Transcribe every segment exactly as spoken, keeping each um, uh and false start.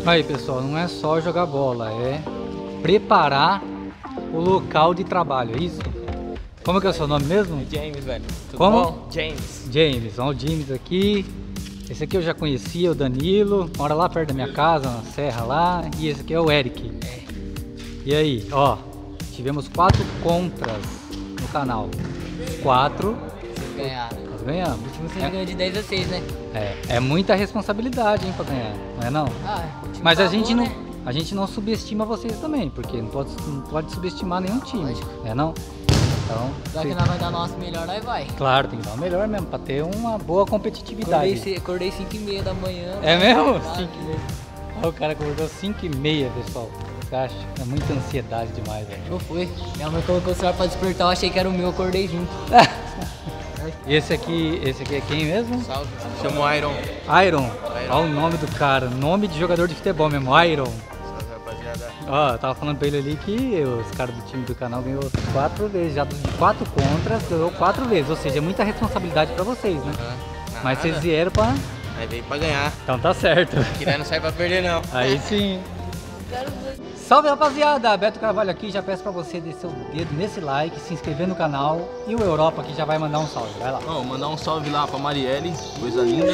Aí pessoal, não é só jogar bola, é preparar o local de trabalho, é isso? Como que é o seu nome mesmo? É James, velho. Tudo Como? bom? James. James, ó, o James aqui. Esse aqui eu já conhecia, o Danilo, mora lá perto da minha casa, na serra lá. E esse aqui é o Eric. É. E aí, ó, tivemos quatro contras no canal. Quatro. Vocês ganharam. Nós ganhamos. O time vocês É. ganham de dez a seis, né? É, é muita responsabilidade, hein, pra ganhar, não é não? Ah, o time Mas a pagou, gente não, né? a gente não subestima vocês também, porque não pode, não pode subestimar nenhum time, Lógico. é não? Então, Já se- que nós vai dar nosso melhor, nós vai. claro, tem que dar o melhor mesmo, pra ter uma boa competitividade. Acordei, ce- acordei cinco e meia da manhã. É mesmo? Ah, cinco e meia. Ó, o cara acordou cinco e meia, pessoal. Você acha? É muita ansiedade demais, velho. Não foi. Minha mãe colocou o celular pra despertar, eu achei que era o meu, acordei junto. Esse aqui, esse aqui é quem mesmo? Salve. Chamo Iron. Iron. Olha o nome do cara, nome de jogador de futebol mesmo, Iron. Salve, rapaziada. Ó, eu tava falando pra ele ali que os caras do time do canal ganhou quatro vezes, já de quatro contras, ganhou quatro vezes, ou seja, é muita responsabilidade pra vocês, né? Mas vocês vieram pra... Aí veio pra ganhar. Então tá certo. Que nós não sai pra perder, não. Aí sim. Salve rapaziada, Beto Carvalho aqui, já peço pra você descer o dedo nesse like, se inscrever no canal e o Europa aqui já vai mandar um salve, vai lá. Ó, mandar um salve lá pra Marielle, coisa linda.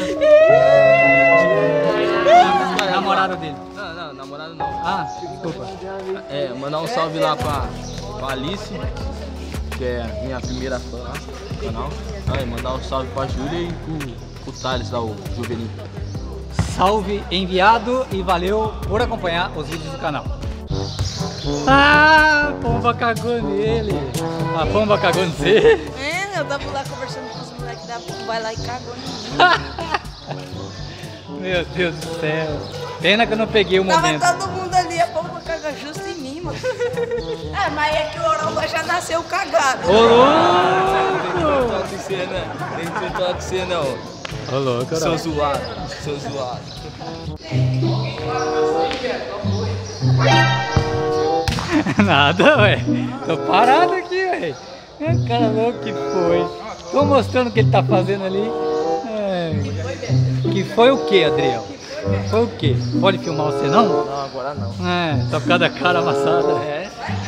Namorado dele. Não, não, namorado não. Ah, desculpa. É, mandar um salve lá pra, pra Alice, que é minha primeira fã lá do canal. Aí, mandar um salve pra Júlia e pro, pro Thales lá, o Juvelinho. Salve enviado e valeu por acompanhar os vídeos do canal. Ah, a pomba cagou nele. A pomba cagou no você. É, eu tava lá conversando com os moleques da vai lá e cagou em mim. Meu Deus do céu. Pena que eu não peguei o Tava momento. todo mundo ali, a pomba caga justo em mim, mano. É, mas é que o Oromba já nasceu cagado. Ô louco! Toque você, né? Nem tu toque você, não. Ô louco, Sou zoado, sou zoado. Nada, ué. Tô parado aqui, ué. É, cara louco que foi. Tô mostrando o que ele tá fazendo ali. É. Que foi o que, Adriel? Foi o que? Pode filmar você não? Não, agora não. É, tá por causa da cara amassada. É.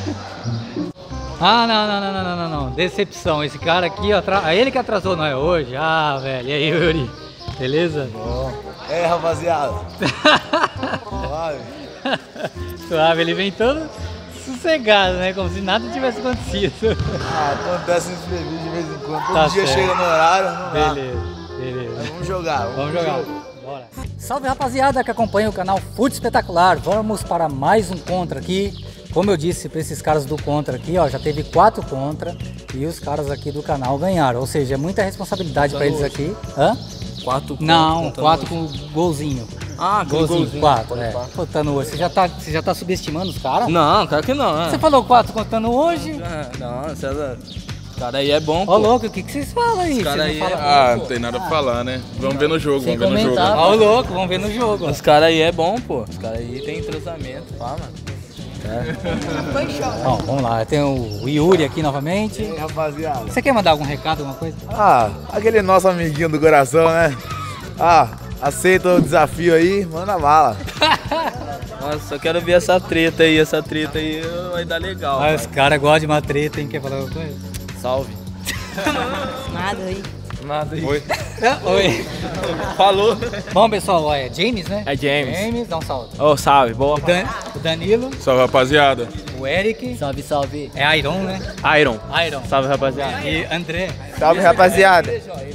Ah, não, não, não, não, não, não, não. Decepção. Esse cara aqui, ó, atra... ele que atrasou nós hoje. Ah, velho. E aí, Yuri? Beleza? Bom. É, rapaziada. Suave. Suave, ele vem todo sossegado, né? Como se nada tivesse acontecido. Ah, acontece uns imprevistos de vez em quando. Todo Tá dia certo. chega no horário, não dá. Beleza, beleza. Mas vamos jogar. Vamos, Vamos jogar. Bora. Salve rapaziada que acompanha o canal Fute Espetacular. Vamos para mais um contra aqui. Como eu disse para esses caras do contra aqui, ó, já teve quatro contra e os caras aqui do canal ganharam. Ou seja, é muita responsabilidade para eles aqui. Hã? Quatro Não, contando quatro hoje. com golzinho. Ah, aquele Golzinho, golzinho. quatro, Pode é. pá. Contando hoje. Você já tá, você já tá subestimando os caras? Não, claro que não, né? Você falou quatro contando hoje? Ah, não, César. Esse cara aí é bom, Ô pô. louco, o que, que vocês falam aí? Esse cara Vocês não aí é- falam- Ah, não tem nada pra falar, né? Vamos ver no jogo, Sem vamos ver no jogo. comentar. Ó, o louco, vamos ver no jogo. ó. Os caras aí é bom, pô. Os caras aí tem entrosamento, pá, mano. Foi choque. Bom, vamos lá. Tem o Yuri aqui novamente. E aí, rapaziada. Você quer mandar algum recado, alguma coisa? Ah, aquele nosso amiguinho do coração, né? Ah, aceita o desafio aí, manda bala. Nossa, eu quero ver essa treta aí, essa treta aí vai dar legal. Ah, os caras gostam de uma treta, hein? Quer falar alguma coisa? Salve. Nada aí. Nada aí. Oi. Oi. Falou. Bom, pessoal, ó, é James, né? É James. James, dá um salve. Ô, salve, boa. O, Dan- o Danilo, Salve, rapaziada. o Eric, Salve, salve. é Iron, né? Iron. Iron. Salve, rapaziada. E André. Salve, rapaziada.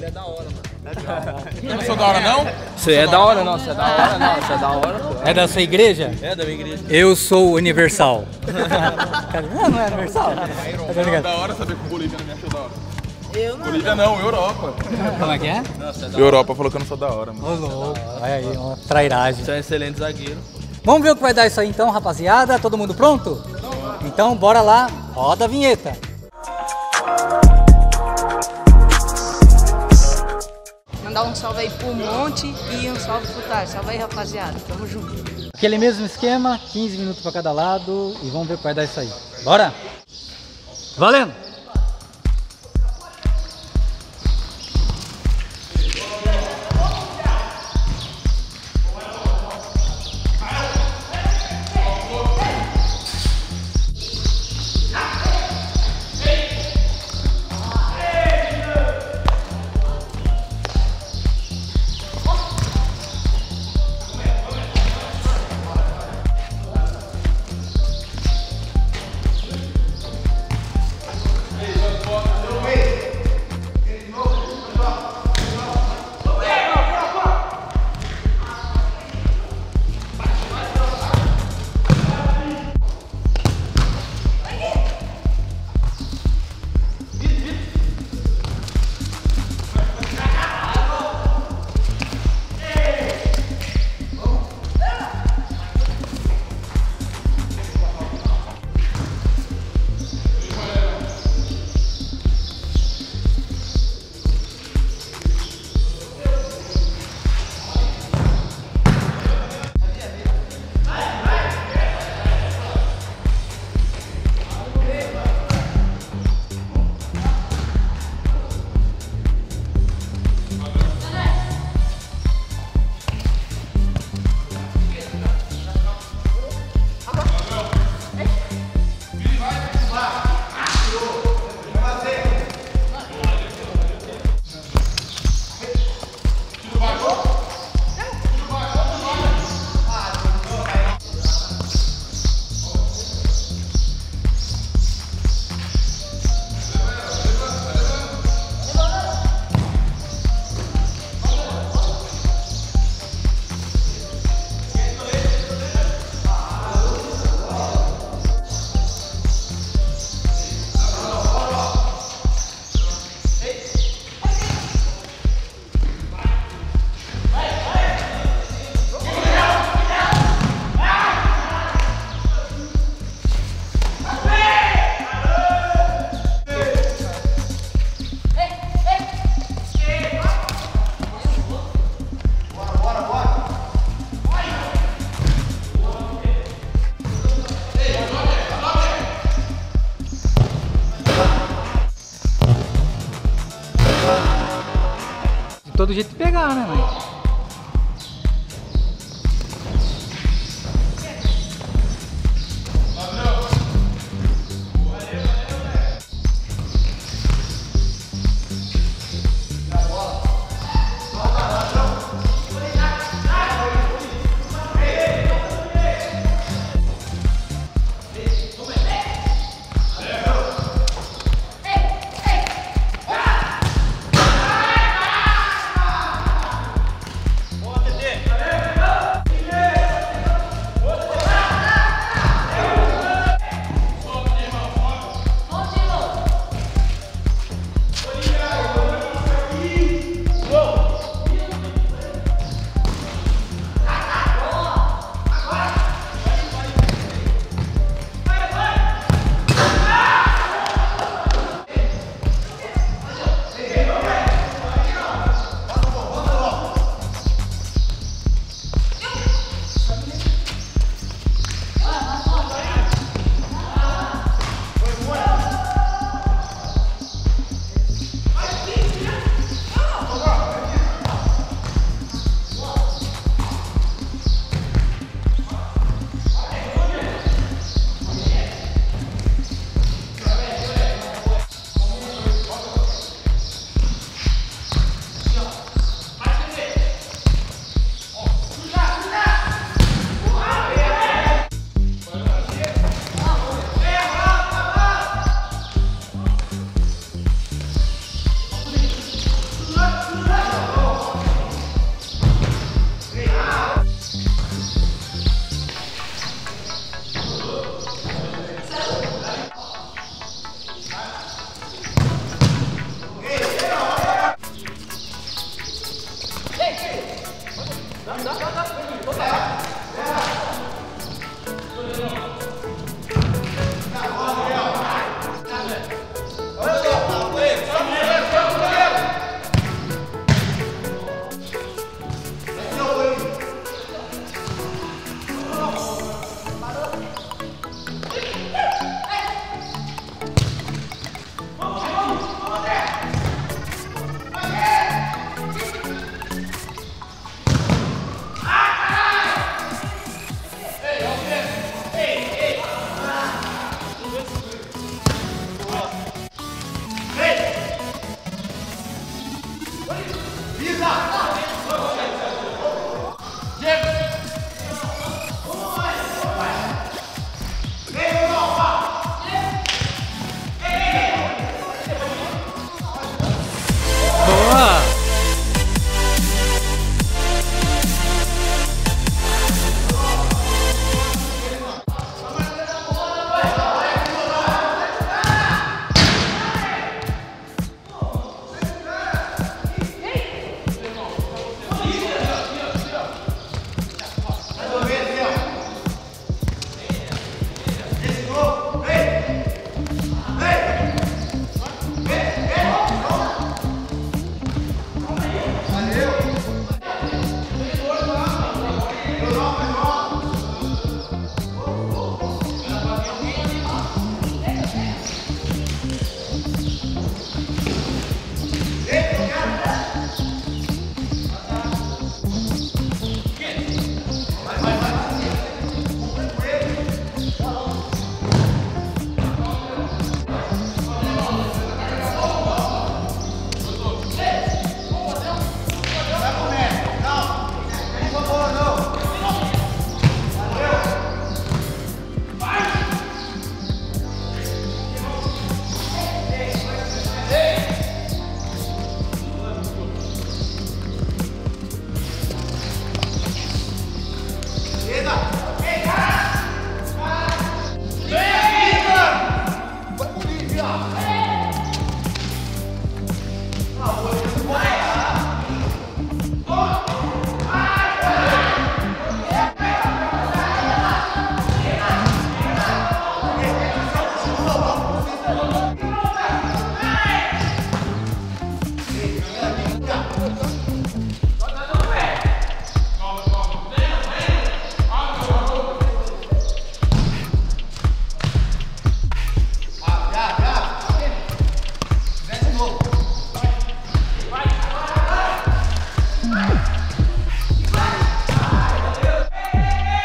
Eu não sou da hora, não? Você é da hora, não. Você é da hora, não. Você é da hora, pô. É da sua igreja? É da minha igreja. Eu sou universal. Não, não é universal. Tá ligado? Da hora saber que o Bolívia não me achou da hora. Eu não. Bolívia não, Europa. Como é que é? Europa falou que eu não sou da hora, mano. Ô louco, olha aí, uma trairagem. Você é um excelente zagueiro. Vamos ver o que vai dar isso aí então, rapaziada. Todo mundo pronto? Então bora lá, roda a vinheta. Mandar um salve aí pro Monte e um salve pro Tar. Salve aí, rapaziada. Tamo junto. Aquele mesmo esquema, quinze minutos para cada lado e vamos ver o que vai dar isso aí. Bora? Valendo! outro jeito de pegar, né, mãe?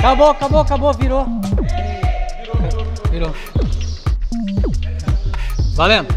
Acabou, acabou, acabou, virou. Virou. Valendo.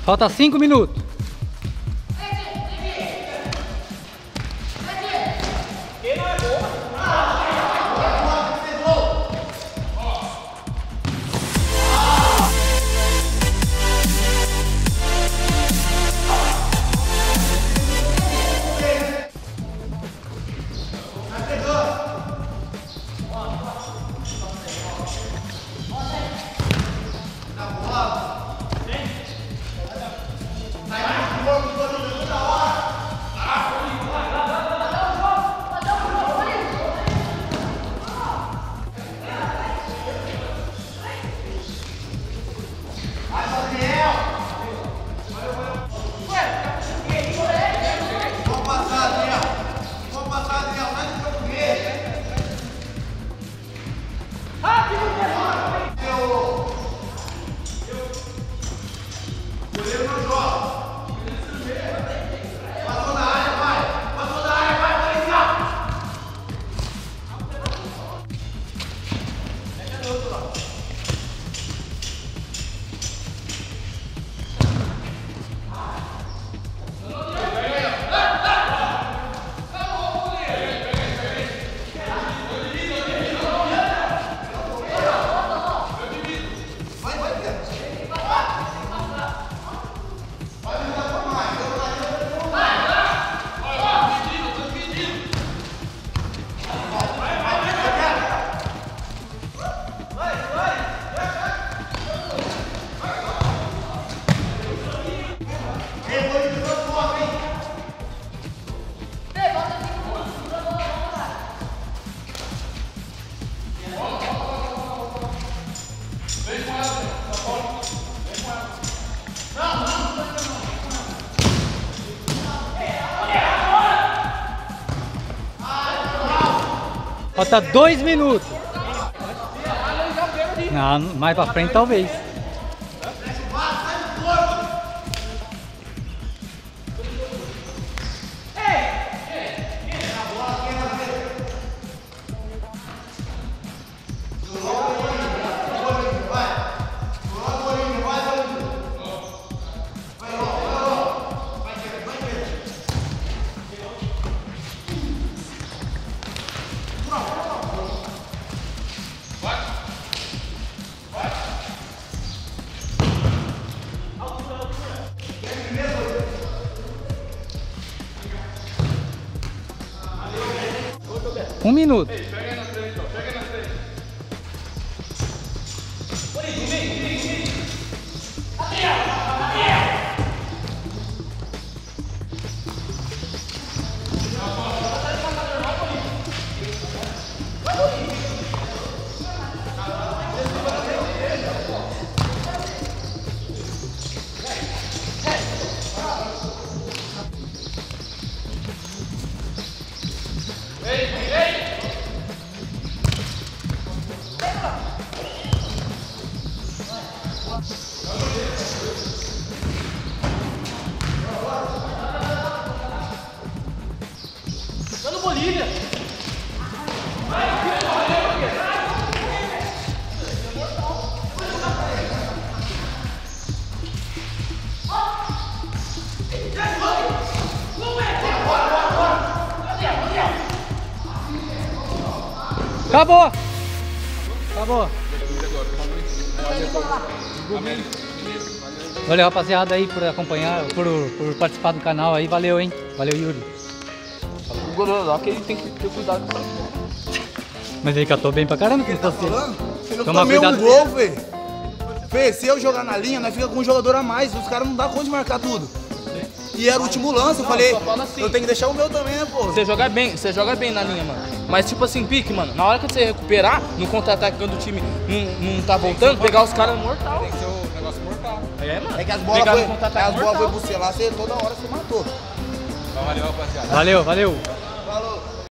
Falta cinco minutos. Falta dois minutos. Não, mais pra frente talvez. Um minuto. Acabou! Acabou! Valeu, rapaziada, aí por acompanhar, por, por participar do canal aí. Valeu, hein? Valeu, Yuri. O goleiro que ele tem que ter cuidado com isso. Mas ele catou bem pra caramba, que ele tá Eu tomei um gol, velho. Fê, se eu jogar na linha, nós fica com um jogador a mais. Os caras não dão conta de marcar tudo. E era o último lance, eu não, falei, assim, eu tenho que deixar o meu também, né, pô? Você joga bem, você joga bem na linha, mano. Mas tipo assim, pique, mano, na hora que você recuperar, no contra-ataque quando o time não, não tá voltando, pegar os caras mortal. Tem que ser um negócio mortal. É, mano. É que as bolas Pegar foi, no contra-ataque as bolas mortal. foi pro celular, você toda hora você matou. Valeu, rapaziada. Valeu, valeu. Falou.